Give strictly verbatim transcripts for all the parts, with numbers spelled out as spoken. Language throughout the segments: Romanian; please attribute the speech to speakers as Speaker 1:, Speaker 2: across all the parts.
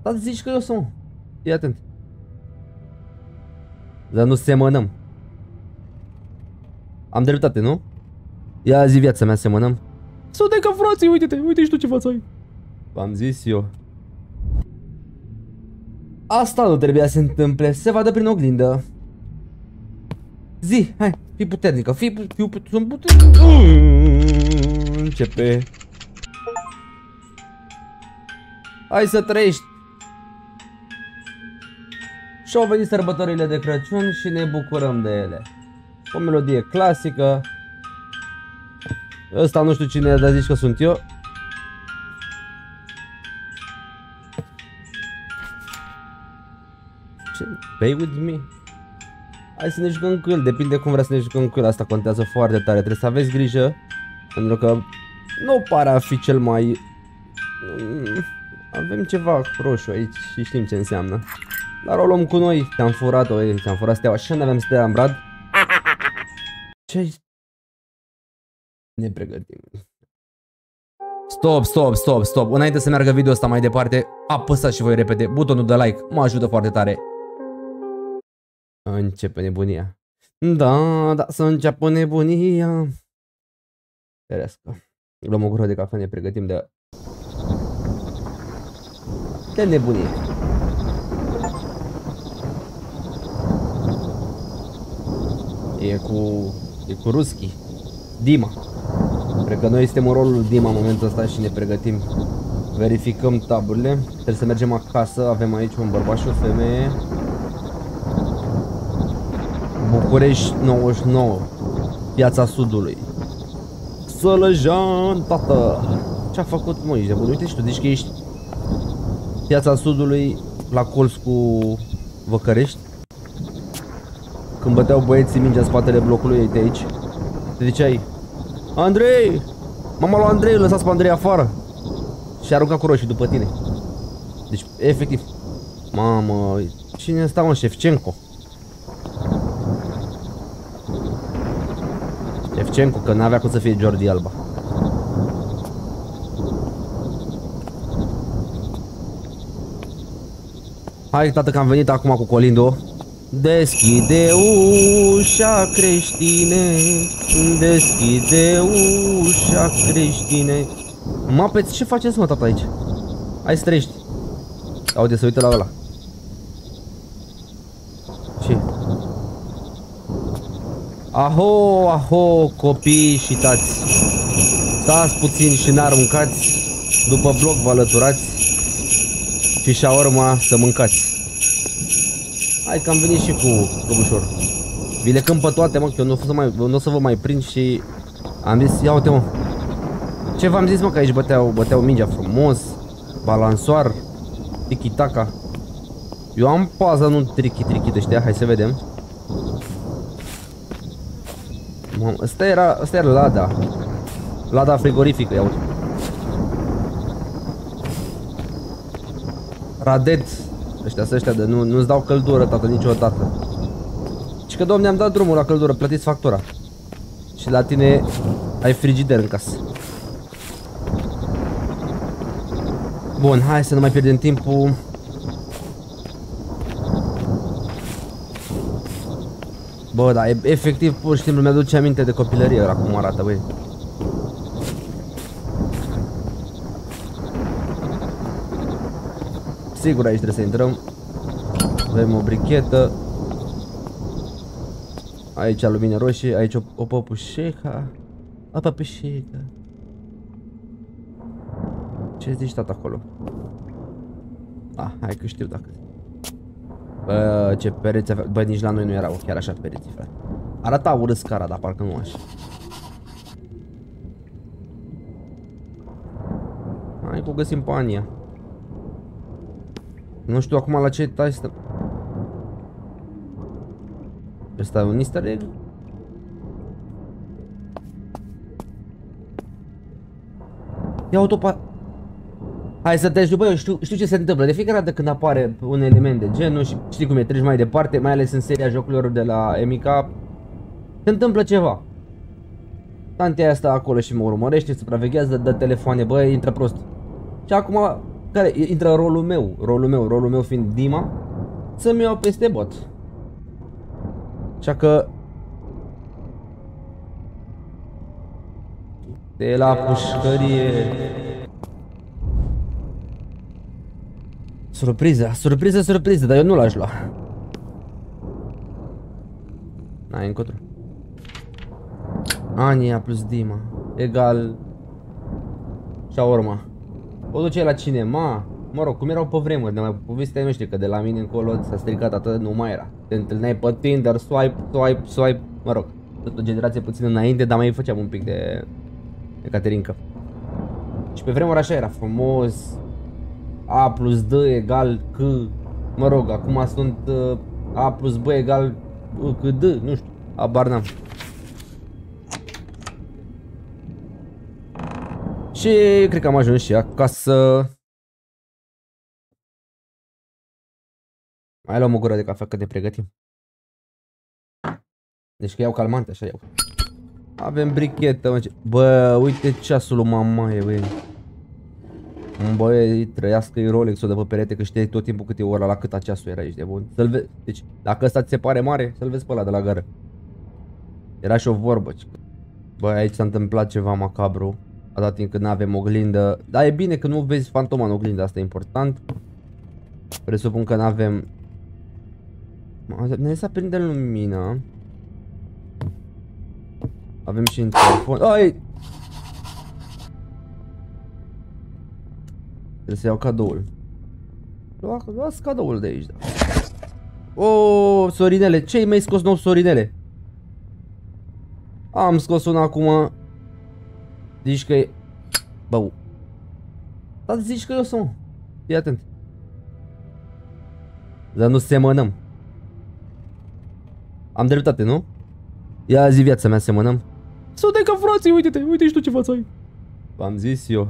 Speaker 1: Dar zici că eu sunt. Fii atent. Dar nu semănăm. Am dreptate, nu? Ia zi, viața mea, semănăm. Suntem ca frații, uite-te, uite și tu ce față ai. V-am zis eu. Asta nu trebuia să se întâmple, se vadă prin oglindă. Zi, hai, fii puternică, fii, fii puternică. Începe. Hai să trăiești. Și au venit sărbătorile de Crăciun și ne bucurăm de ele. O melodie clasică. Ăsta nu știu cine e, dar zici că sunt eu. Ce? Play with me? Hai să ne jucăm cu el, depinde cum vrea să ne jucăm cu el. Asta contează foarte tare, trebuie să aveți grijă. Pentru că nu pare a fi cel mai... Avem ceva roșu aici și știm ce înseamnă. Dar o luăm cu noi, te-am furat-o, te-am furat steaua. Și nu avem steaua, Brad. Ce-ai... Ne pregătim. Stop, stop, stop, stop. Înainte să meargă video ăsta mai departe, apăsați și voi repede butonul de like, mă ajută foarte tare. Începe nebunia. Da, da, să înceapă nebunia. Ferească. Luăm o gură de cafea, ne pregătim de... De nebunie. E cu... E cu Ruski. Dima. Cred că noi suntem în rolul Dima în momentul ăsta și ne pregătim. Verificăm taburile. Trebuie să mergem acasă. Avem aici un bărbat și o femeie. București nouăzeci și nouă. Piața Sudului. Sălăjan, tată. Ce-a făcut, mă, ești de bun? Uite și tu, zici că ești Piața Sudului la colț cu Văcărești. Când băteau băieții mingea în spatele blocului, uite aici. Te ziceai: Andrei! Mama lui Andrei, lăsați pe Andrei afară. Și arunca cu roșii după tine. Deci, efectiv. Mamă, cine sta, mă? Șefcenco. Șefcenco, că n-avea cum să fie Jordi Alba. Hai, tată, că am venit acum cu Colindo. Deschide ușa, creștine, deschide ușa, creștine. Mapeți, ce faceți, mă, tata, aici? Hai să trăiești. Aude, să uită la ăla. Ce? Aho, aho, copii și tați. Stați puțin și n-aruncați. După bloc vă alăturați. Și șaorma să mâncați. Hai că am venit și cu căbușor. Vi le cânt pe toate, mă, că eu nu o să, mai, nu o să vă mai prind și am zis, ia uite, mă. Ce v-am zis, mă, că aici băteau, băteau mingea frumos, balansoar, tiki-taka. Eu am paza, nu trichi-trichi ăștia, hai să vedem. Mamă, ăsta era, ăsta era Lada. Lada frigorifică, ia uite. Radet. Ăștia sunt ăștia de nu, nu-ți dau căldură, tată, niciodată. Și că, domne, am dat drumul la căldură, plătiți factura. Și la tine ai frigider în casă. Bun, hai să nu mai pierdem timpul. Bă, da, efectiv, pur și simplu mi-aduce aminte de copilărie ăla cum arată, băi. Sigur, aici trebuie să intrăm. Avem o brichetă. Aici lumină roșie, aici o, o păpușeca. O păpușeca. Ce zici, tata, acolo? Ah, hai că știu dacă... Bă, ce pereți avea... Bă, nici la noi nu erau chiar așa pereți, frate. Arata urât scara, dar parcă nu așa. Hai că o găsim pe Ania. Nu știu acum la ce etaj stăm. Ăsta e un easter egg? Ia autopa. Hai să treci, bă, eu știu, știu ce se întâmplă. De fiecare dată când apare un element de genul și știi cum e, treci mai departe, mai ales în seria jocurilor de la Amiga, se întâmplă ceva. Tantea aia stă acolo și mă urmărește, supraveghează, dă telefoane, bă, intră prost. Și acum care intră rolul meu, rolul meu, rolul meu fiind Dima, să-mi iau peste bot. Așa că de la pușcărie. Surpriză, surpriză, surpriză, dar eu nu l-aș lua. N-ai încotro. Ania plus Dima egal shawarma. O duce la cinema. Mă rog, cum erau pe vremuri, de mai povestea, nu știu, că de la mine încolo s-a stricat atât, nu mai era. Te întâlneai pe Tinder, swipe, swipe, swipe, mă rog, tot o generație puțin înainte, dar mai făceam un pic de, de caterincă. Și pe vremuri așa era, frumos, A plus D egal C, mă rog, acum sunt uh, A plus B egal C D, nu știu, abar n-am. Și cred că am ajuns și acasă. Mai luăm o gură de cafea că ne pregătim. Deci că iau calmante, așa iau. Avem brichetă, mă. Bă, uite ceasul lui mamaie, băi. Băi, trăiască-i Rolex-ul de pe perete, că știi tot timpul câte ora la câta ceasul era aici de bun. Să-l vezi, deci dacă ăsta ți se pare mare, să-l vezi pe ăla de la gară. Era și o vorbă. Băi, aici s-a întâmplat ceva macabru. Atâta timp când n-avem oglindă. Dar e bine că nu vezi fantoma în oglindă, asta e important. Presupun că n-avem. Ne să prindem lumina. Avem și interfon. Ai! Trebuie să iau cadoul. Luați cadoul de aici, da. Oh, sorinele, ce-i mai scos nou sorinele? Am scos una acum. Zici că e... Bă, dar zici că eu sunt. Fii atent. Dar nu semănăm. Am dreptate, nu? Ia zi viața mea, semănăm. Suntem ca frații, uite-te, uite și tu ce față ai. V-am zis eu.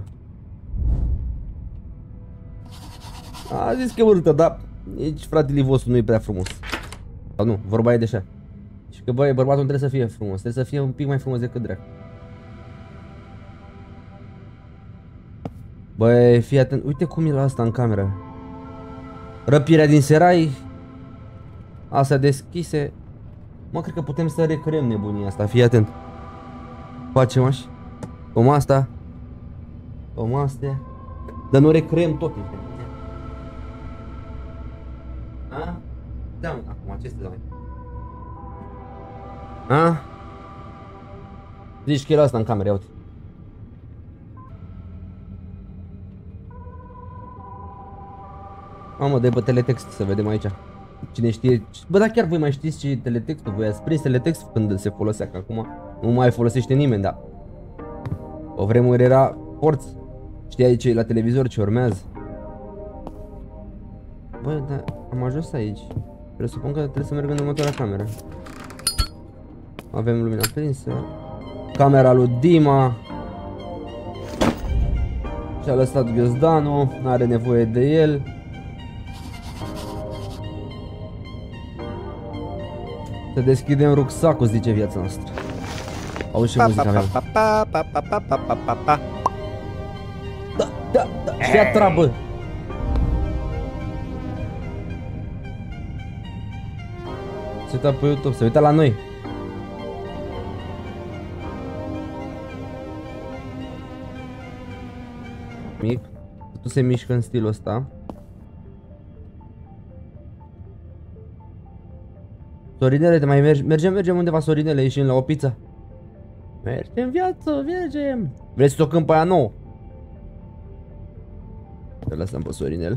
Speaker 1: A zis că e urâtă, dar nici fratele vostru nu e prea frumos. Sau nu, vorba e de așa. Și că băi, bărbatul trebuie să fie frumos, trebuie să fie un pic mai frumos decât drac. Băi, fii atent, uite cum e la asta în cameră. Răpirea din serai. Astea deschise. Mă, cred că putem să recreăm nebunia asta, fii atent. Facem așa. Cum asta. Cum astea. Dar nu recreăm tot. A? Da, acum ce este, a? Zici că e la asta în cameră, ia uite. Mamă, dă-i pe teletext să vedem aici. Cine știe. Bă, dar chiar voi mai știți ce e teletextul? Voi ați prins teletext când se folosea, că acum nu mai folosește nimeni, dar o vremuri era forț. Știai ce e la televizor, ce urmează. Bă, dar am ajuns aici. Presupun că trebuie să merg în următoarea cameră. Avem lumina prinsă. Camera lui Dima. Și-a lăsat ghiozdanul, n-are nevoie de el. Să deschidem rucsacul, zice viața noastră. Auzi și muzica mea. Da, da, da, și ia treabă. Se uita pe YouTube, se uita la noi. Mic, tu se mișcă în stilul ăsta. Sorinele, te mai mergi? Mergem, mergem undeva, Sorinele, ieșim la o pizza. Mergem, viață, mergem. Vrei să tocăm pe aia nouă? Să lăsăm pe Sorinel.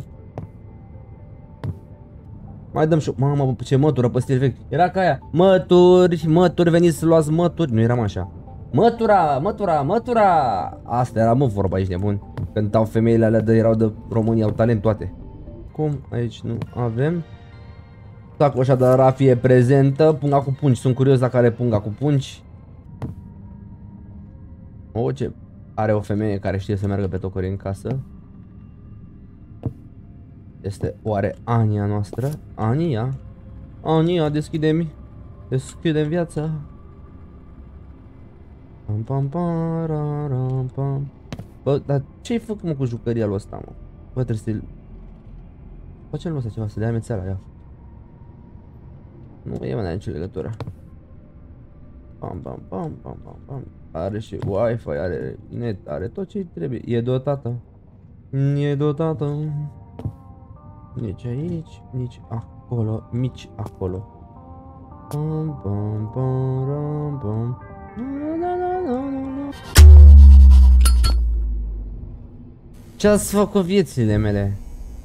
Speaker 1: Mai dăm și... Mamă, ce mătură pe stil vechi. Era ca aia. Mături, mături, veniți să luați mături. Nu eram așa. Mătura, mătura, mătura. Asta era, mă, vorba aici, nebun. Cântau femeile alea de, erau de România, au talent toate. Cum? Aici nu avem. Sacoșa de rafie prezentă. Punga cu pungi. Sunt curios dacă are punga cu pungi. O, ce... Are o femeie care știe să meargă pe tocuri în casă. Este oare Ania noastră? Ania? Ania, deschide-mi. Deschide-mi viața. Pam, pam, pam, pam, pam. Bă, dar ce-ai făcut, mă, cu jucăria lui ăsta, mă? Bă, trebuie să-i... Face nu ăsta ceva, să dea mețeala, ia. Nu e, mă, n-are nicio legătură. Pam, pam, pam, pam, pam, pam. Are și Wi-Fi, are net, are tot ce trebuie. E dotată. E dotată. Nici aici, nici acolo, mici acolo. Pam, pam, pam, ram, pam. Ce-ați făcut viețile mele?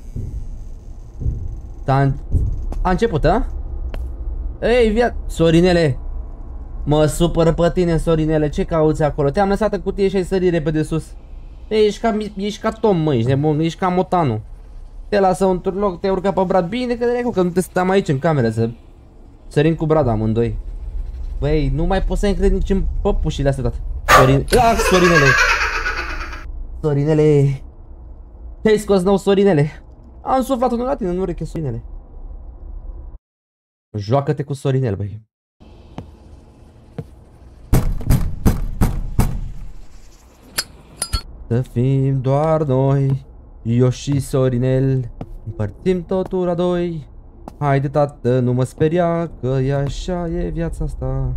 Speaker 1: A, a început, a? Ei, via... Sorinele! Mă supără pe tine, Sorinele, ce cauți acolo? Te-am lăsat în cutie și ai sărit repede sus. Ei, ești ca, ești ca Tom, mă, ești nebun, ești ca Motanu. Te lasă într-un loc, te urcă pe brad. Bine că de că nu te stăm aici în cameră să sărim cu brada amândoi. Băi, nu mai pot să încred nici în păpușile astea toate. Sorin... Ah, Sorinele! Sorinele! Ce-ai scos nou, Sorinele? Am suflat unul la tine în ureche, Sorinele. Joacă-te cu Sorinel, băi. Să fim doar noi, eu și Sorinel, împărțim totul la doi. Haide, tată, nu mă speria, că e așa e viața asta.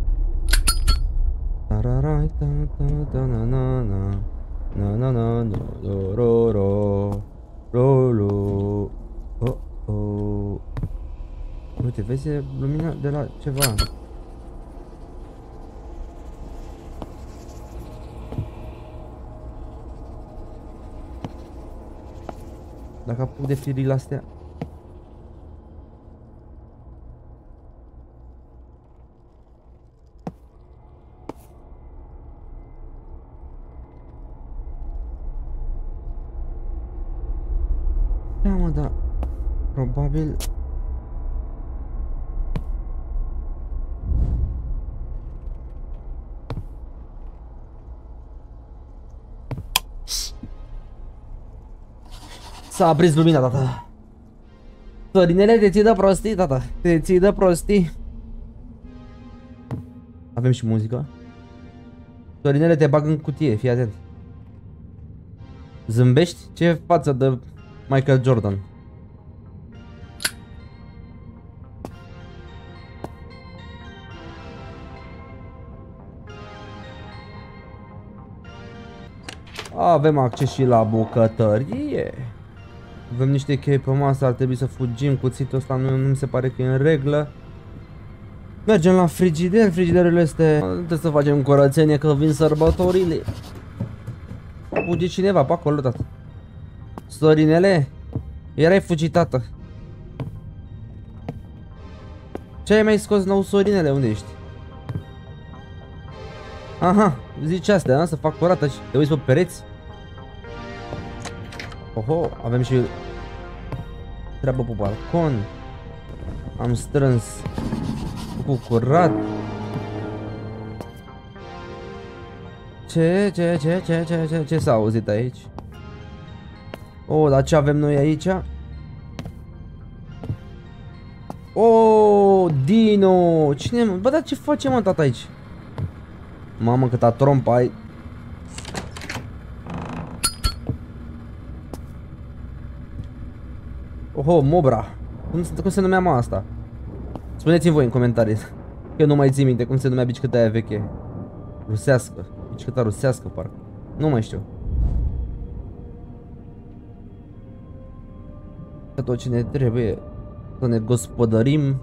Speaker 1: Tararai, ta ta ta na na na na na na na ro ro ro ro oh oh. Uite, vezi lumina de la ceva. Dacă apuc de firile astea. Da, mă, da. Probabil... S-a aprins lumina, tata. Sorinele, te ții de prostii, tata. Te ții de prostii. Avem și muzică. Sorinele, te bag în cutie, fii atent. Zâmbești? Ce față de Michael Jordan. Avem acces și la bucătărie. Avem niște chei pe masă, ar trebui să fugim. Cuțitul ăsta nu, nu mi se pare că e în regulă. Mergem la frigider, frigiderul este... Trebuie să facem curățenie că vin sărbătorile. Fugi cineva pe acolo, tată. Sorinele, erai fugit, tată. Ce ai mai scos nou, Sorinele? Unde ești? Aha, zici astea, da? Să fac curată și te uiți pe pereți. Oho, avem și treabă pe balcon. Am strâns cu curat. Ce, ce, ce, ce, ce, ce, ce s-a auzit aici? Oh, dar ce avem noi aici? Oh, Dino! Cine, bă, dar ce face, mă, tata, aici? Mamă, câta trompă ai. Oho, Mobra. Cum, cum se numea, mă, asta? Spuneți-mi voi în comentarii. Că eu nu mai țin minte cum se numea bicicleta aia veche. Rusească. Bicicleta rusească, parcă. Nu mai știu. Că tot ce ne trebuie să ne gospodărim.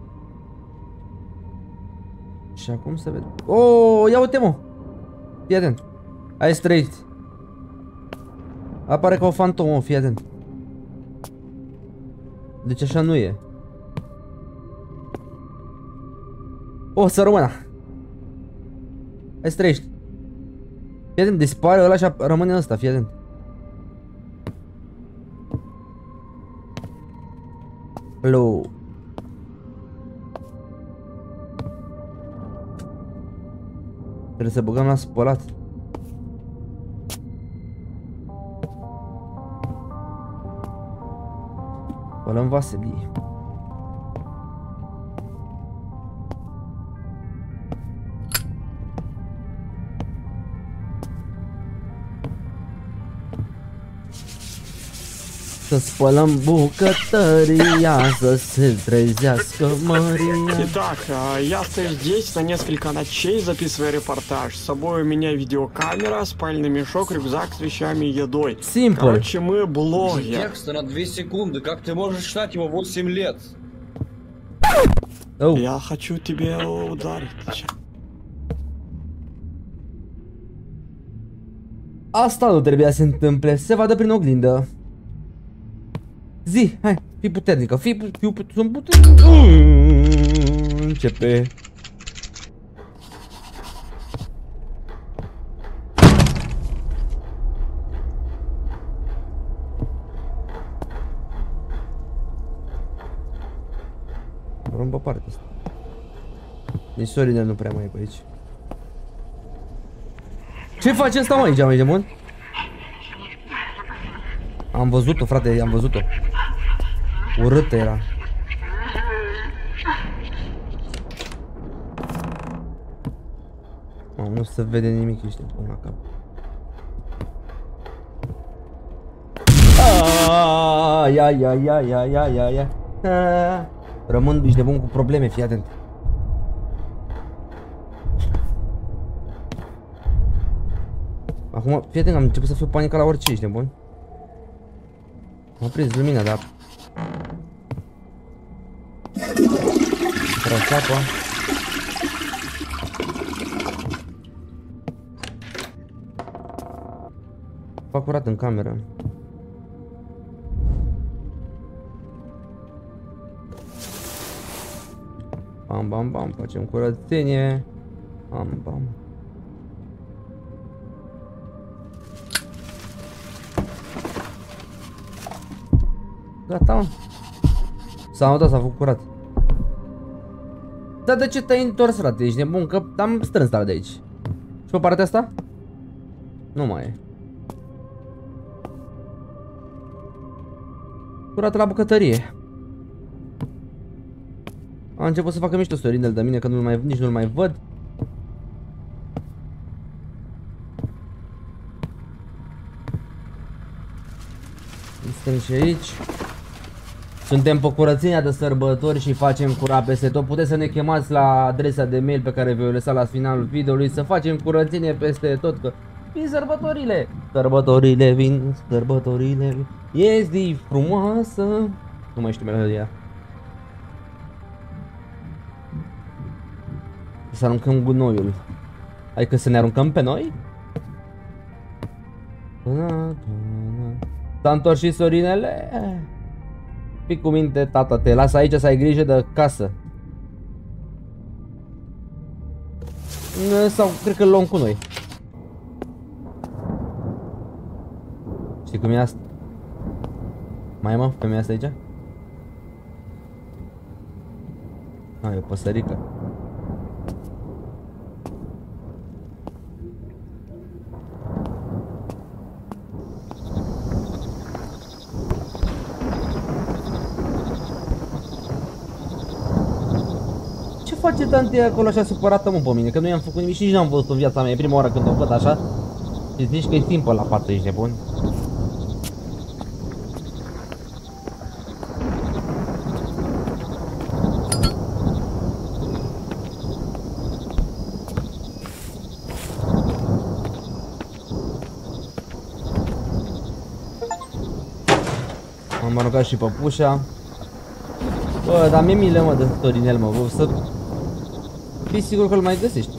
Speaker 1: Și acum să vedem. Oh, ia uite, mă. Fii atent. Ai străit. Apare ca o fantomă, fii atent. Deci așa nu e. Oh, să rămână. Hai să trăiești. Fii atent, dispare ăla și rămâne ăsta, fii atent. Hello. Trebuie să băgăm la spălat. Spălăm vaselie. Să spălăm bucătăria, să se trezească Maria.
Speaker 2: Итак, я стою здесь на несколько ночей, записывая репортаж. С собой у меня видеокамера, спальный мешок, рюкзак с вещами и едой.
Speaker 1: Simple.
Speaker 2: Короче, мы блогер.
Speaker 3: Текста на две секунды, как ты можешь читать его восемь лет?
Speaker 1: Oh.
Speaker 2: Я хочу тебе ударить.
Speaker 1: Asta nu trebuia să se întâmple, se vadă prin oglindă. Zi, hai, fii puternică, fii puternică, sunt puternică. Începe. Luăm pe partea asta. Nici Sorinel nu prea mai e pe aici. Ce face ăsta, mă, aici, mai de bun? Am văzut-o, frate, am văzut-o. Urâtă era. Mamă, nu se vede nimic, ești până la cap. Aaaa, ia, ia, ia, ia, ia, ia, ia. Rămân bici de bun cu probleme, fii atent. Acum, fii atent, am început să fiu panicat la orice, ești nebun. M-a prins lumina, dar... Trăceapa. Fac curat în cameră. Bam, bam, bam, facem curățenie. Bam, bam. Gata, mă. S-a notat, s-a făcut curat. Dar de ce te-ai întors, frate? Ești nebun? Că am strâns de aici. Și pe partea asta? Nu mai e. Curat la bucătărie. A început să facă mișto Sorinel de mine, că nu mai, nici nu-l mai văd. Stăm și aici. Suntem pe curățenia de sărbători și facem curat peste tot. Puteți să ne chemați la adresa de mail pe care vi-o lăsa la finalul videoului. Să facem curățenie peste tot, că vin sărbătorile. Sărbătorile vin, sărbătorile vin. E zi frumoasă. Nu mai știu melodia. Să aruncăm gunoiul. Adică să ne aruncăm pe noi? S-a întors și Sorinele? Fii cu minte, tata, te las aici să ai grijă de casă. Sau cred că îl luăm cu noi. Știi cum e asta? Mai e, mă, femeia asta aici? A, e o păsărică. Ce face tante acolo așa supărată, mă, pe mine? Că nu i-am făcut nimic și nici n-am văzut în viața mea. E prima oară când o văd așa. Și zici că e simplu la față, ești nebun. Am aruncat și păpușa. Bă, dar mi-e milă, mă, de Sorinel, mă, bă, să fii sigur că îl mai găsești.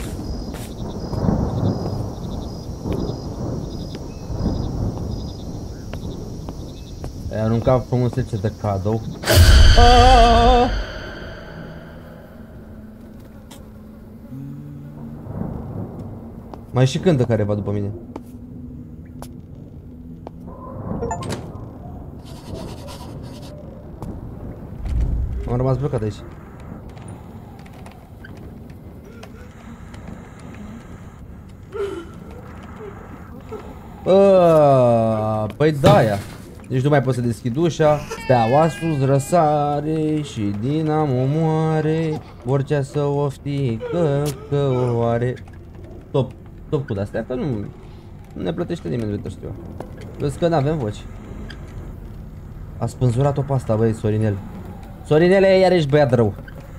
Speaker 1: Ai aruncat frumusețe de cadou. Aaaa! Mai și cântă careva după mine. Am rămas blocat aici. Aaaa, păi da-aia. Deci nu mai pot să deschid ușa. Steaua sus răsare și dinamo moare. Oricea să o știi că, că o are. Top, top cu de-astea, că nu, nu ne plătește nimeni de știu. Vezi că n-avem voci. A spânzurat-o pe asta, băi, Sorinel. Sorinele, iar ești băiat rău.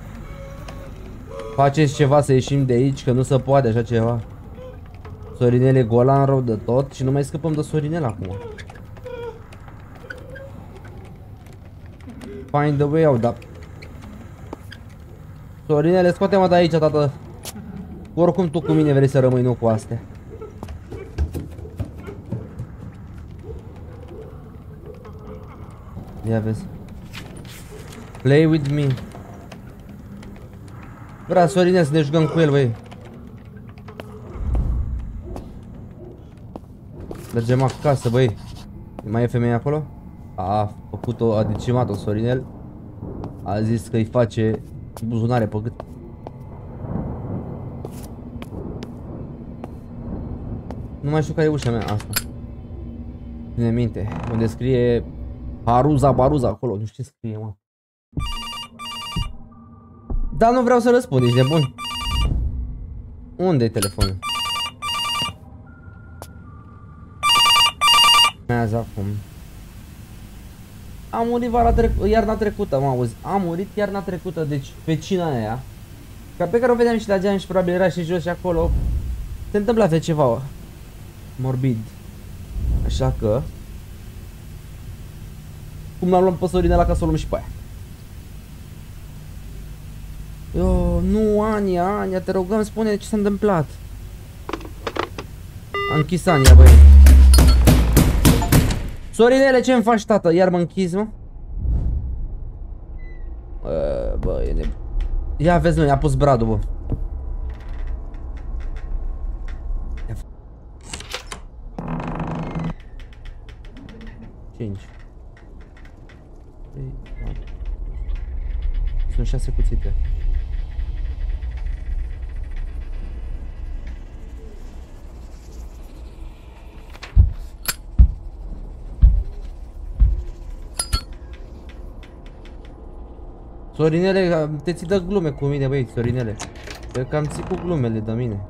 Speaker 1: Faceți ceva să ieșim de aici, că nu se poate așa ceva. Sorinele golan rău de tot și nu mai scăpăm de Sorinel acum. Find the way out, da. Sorinele, scoate-mă de aici, tată. Oricum tu cu mine vrei să rămâi, nu cu astea. Ia vezi. Play with me. Vrea Sorinel să ne jucăm cu el, băi. Mergem acasă, băi. Mai e femeia acolo? A făcut-o, a decimat-o Sorinel. A zis că îi face buzunare pe gât. Nu mai știu care e ușa mea, asta. Ține minte, unde scrie Haruza Baruza acolo, nu știu ce scrie, mă. Dar nu vreau să răspund, ești nebun. Unde e telefonul? Mează acum. Am murit vara trecută, iarna trecută, mă auzi. Am murit iarna trecută, deci vecina aia, ca pe care o vedeam și la geam și probabil era și jos și acolo, se întâmpla de ceva morbid. Așa că cum l-am luat pe Sorinel ca să o luăm și pe aia. Eu, nu, Ania, Ania, te rugăm, spune ce s-a întâmplat. A închis Ania, băi. Sorinele, ce-mi faci, tată? Iar mă închizi, mă? Bă, bă, e nebun. Ia vezi, nu, i-a pus bradul, bă. cinci. Sunt șase cuțite. Sorinele, te ții de glume cu mine, băi, Sorinele. Că cam ții cu glumele de mine.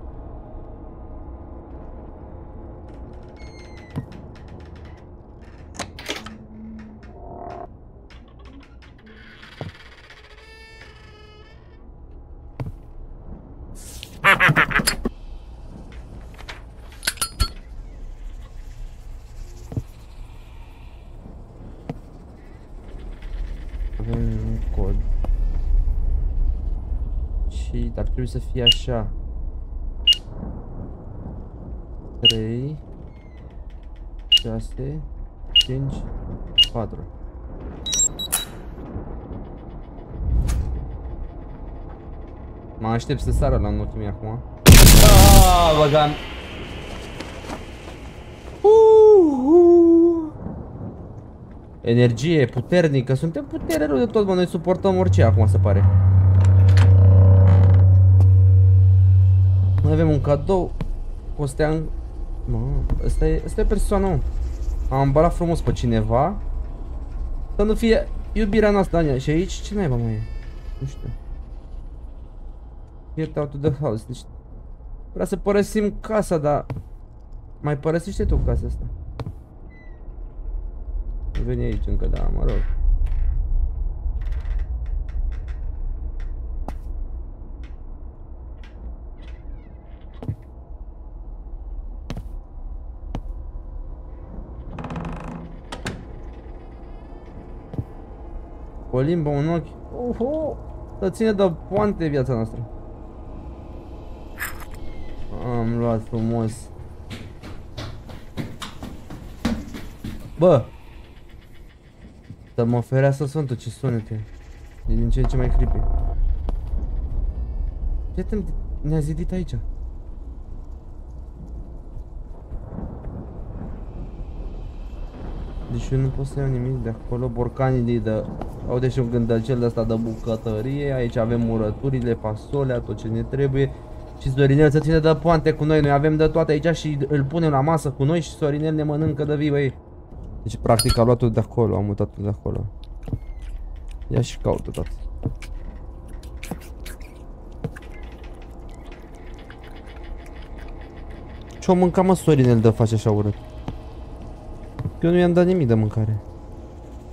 Speaker 1: Avem un cod. Și ar trebui să fie așa. trei șase cinci patru. Mă aștept să sară la ochii mei acum. Aaaa, băgam. Energie puternică, suntem putere rău de tot, mă, noi suportăm orice acum, se pare. Noi avem un cadou. Costean. Mă, ăsta e, ăsta e persoana, mă. Am îmbalat frumos pe cineva. Să nu fie iubirea noastră, Ania. Și aici ce naiba mai e? Nu știu. Get out of the house. Deci vrea să părăsim casa, dar mai părăsește tu casa asta. Nu veni aici încă, da, mă rog. O limbă, un ochi. Oho! Să ține de poante viața noastră. Am luat frumos. Bă! Să mă ferească Sfântul, ce sunete. E din ce în ce mai creepy. Fii atent, ne-a zidit aici. Deci eu nu pot să iau nimic de acolo. Borcanii de... Aude și un gândăcel de ăsta de bucătărie. Aici avem murăturile, fasolea, tot ce ne trebuie. Și Sorinel să ține de poante cu noi. Noi avem de toate aici și îl punem la masă cu noi și Sorinel ne mănâncă de vii, băi. Deci practic a luat-o de acolo, a mutat-o de acolo. Ia și caută tot. Ce-o mânca, mă, Sorinel, de face așa urât? Eu nu i-am dat nimic de mâncare.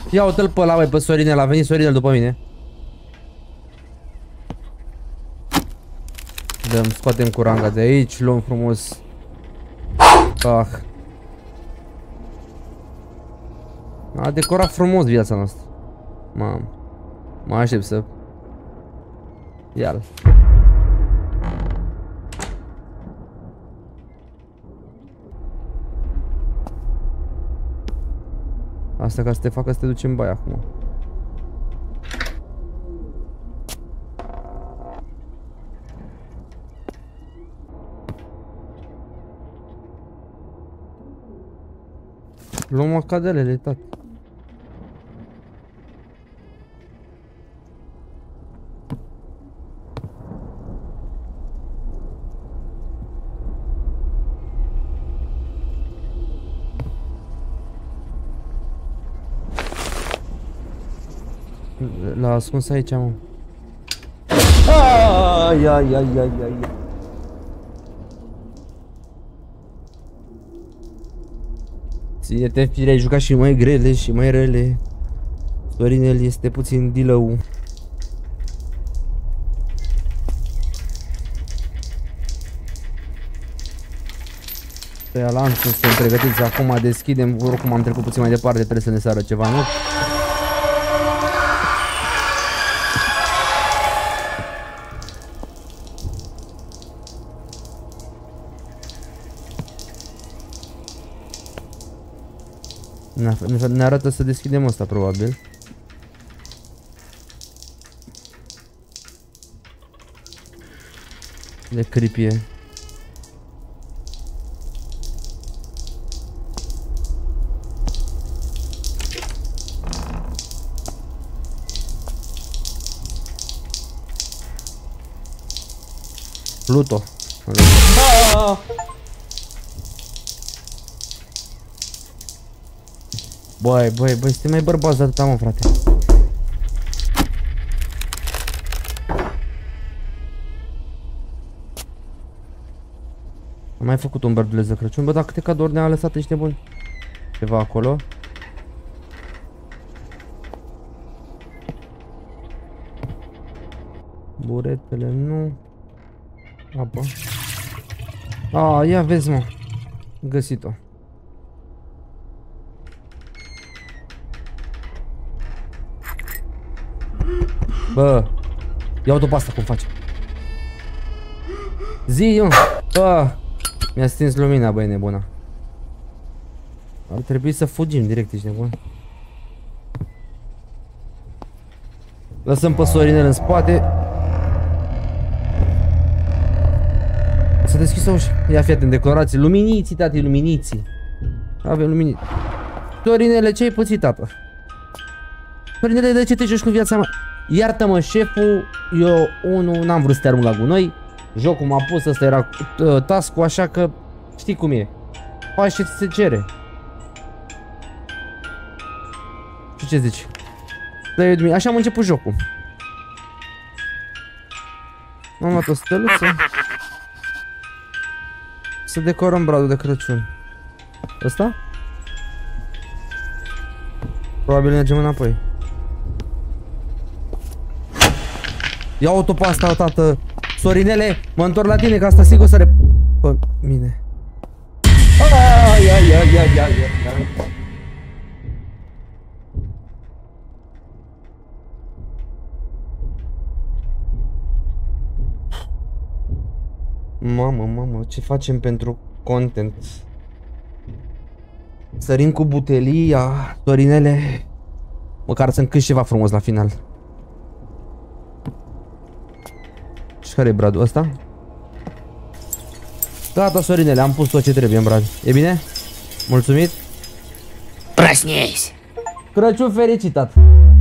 Speaker 1: Ia uite-l pe ăla, băi, pe Sorinel, a venit Sorinel după mine. Dăm, scoatem curanga de aici, luăm frumos. Ah. A decorat frumos viața noastră. Mamă. Mă aștept să... Ia-l. Asta ca să te facă să te duci în baie acum. Luăm macadelele, tati. L-a ascuns aici, mă. Ai, ai, ai, ai, ai. Ține-te, fire, ai jucat și mai grele și mai rele. Sorinel este puțin dilău. Pe alan, suntem pregătiți, acum deschidem, oricum am trecut puțin mai departe, trebuie să ne sară ceva, nu? Ne arată să deschidem asta, probabil. De creepy e. Pluto. Ah! Băi, băi, băi, suntem mai bărbați de atâta, mă, frate. Am mai făcut un berduleț de Crăciun. Bă, dar câte cadouri ne-a lăsat, ești nebun? Ceva acolo. Buretele, nu. Apă. A, ia vezi, mă. Găsit-o. Bă, ia-o pe asta cum face. Zi, mă. Bă, mi-a stins lumina, băi, nebuna. Ar trebui să fugim direct, ești nebun. Lăsăm pe Sorinel în spate. Să deschis o ușă. Ia fi atent, decorații. Luminiții, tati, luminiții. Avem luminiții. Sorinele, ce-ai pățit, tată? Sorinele, de ce te joci cu viața mea? Iartă-mă, șeful, eu, unul, n-am vrut să te arunc la gunoi. Jocul m-a pus, ăsta era uh, task-ul, așa că știi cum e. Faci ce ți se cere. Și ce zici? Așa am început jocul. Am luat o steluță. Să decorăm bradul de Crăciun. Ăsta? Probabil mergem înapoi. Ia-o pe asta, tată. Sorinele, mă întorc la tine, că asta sigur să re... Pe mine. Ai, ai, ai, ai, ai, ai. Mamă, mamă, ce facem pentru content? Sărim cu butelia, Sorinele. Măcar să încânți ceva frumos la final. Și care e bradul ăsta? Gata, Sorinele, am pus tot ce trebuie în brad. E bine? Mulțumit?
Speaker 4: Проснись!
Speaker 1: Crăciun fericit, tată!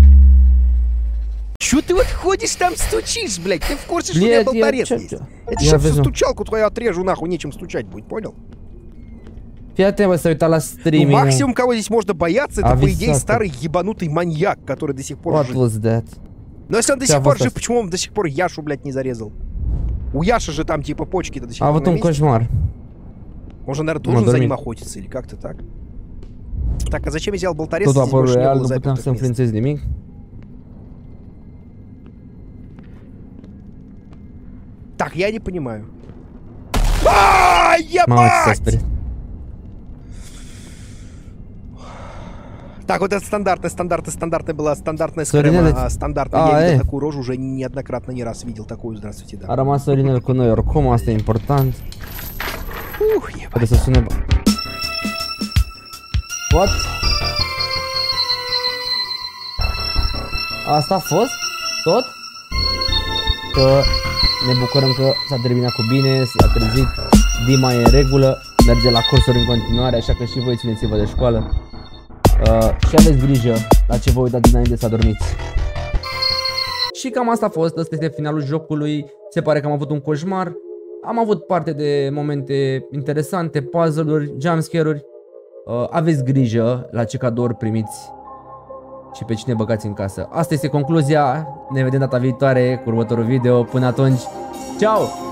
Speaker 4: Чё ты вот ходишь там стучишь, блядь? Ты в курсе, что у меня
Speaker 1: Нет, я
Speaker 4: болторез
Speaker 1: чё-
Speaker 4: есть?
Speaker 1: чё?
Speaker 4: Это
Speaker 1: Я
Speaker 4: сейчас
Speaker 1: возьму.
Speaker 4: стучалку твою отрежу, nахуй, нечем стучать будет, понял?
Speaker 1: Fii atent, bă, să uita la
Speaker 4: Ну,
Speaker 1: streaming.
Speaker 4: максимум, кого здесь можно бояться, это, по идее,
Speaker 1: Ависата.
Speaker 4: старый ебанутый маньяк, который до сих пор
Speaker 1: What
Speaker 4: жив.
Speaker 1: was that?
Speaker 4: Но если он до
Speaker 1: Тебя
Speaker 4: сих пор
Speaker 1: вот
Speaker 4: жив,
Speaker 1: это-
Speaker 4: почему он до сих пор Яшу, блядь, не зарезал? У Яши же там, типа, почки-то до сих
Speaker 1: A
Speaker 4: пор
Speaker 1: avut
Speaker 4: на
Speaker 1: un
Speaker 4: месте.
Speaker 1: coșmar.
Speaker 4: Он же, наверное,
Speaker 1: Ну,
Speaker 4: должен за
Speaker 1: dormit.
Speaker 4: ним охотиться, или как-то так. Так, а зачем я взял болторез?
Speaker 1: Totul
Speaker 4: Здесь
Speaker 1: apărul
Speaker 4: больше не
Speaker 1: real,
Speaker 4: было
Speaker 1: nu puteam
Speaker 4: запертых
Speaker 1: să
Speaker 4: мест.
Speaker 1: influențez nimic.
Speaker 4: Так, я не понимаю. А,
Speaker 1: Mamă, ce s-a
Speaker 4: ебать!
Speaker 1: speriat.
Speaker 4: Так, вот это стандартная, стандартная, стандартная была, стандартная
Speaker 1: Соринель,
Speaker 4: схема, а, стандартная.
Speaker 1: а,
Speaker 4: Я видел
Speaker 1: э.
Speaker 4: такую рожу уже неоднократно, не раз видел такую. Здравствуйте,
Speaker 1: A
Speaker 4: да.
Speaker 1: rămas Sorinel cu noi oricum, asta e important.
Speaker 4: Ух, ебать.
Speaker 1: Trebuie să sune... What? Asta a fost? Tot? Că ne bucurăm că s-a terminat cu bine, s-a trezit, Dima e în regulă, merge la cursuri în continuare, așa că și voi țineți-vă de școală. Uh, și aveți grijă la ce vă uitați dinainte să adormiți. Și cam asta a fost, ăsta este finalul jocului, se pare că am avut un coșmar, am avut parte de momente interesante, puzzle-uri, jumpscare-uri. Uh, aveți grijă la ce cadouri primiți și pe cine băgați în casă. Asta este concluzia, ne vedem data viitoare cu următorul video, până atunci, ciao!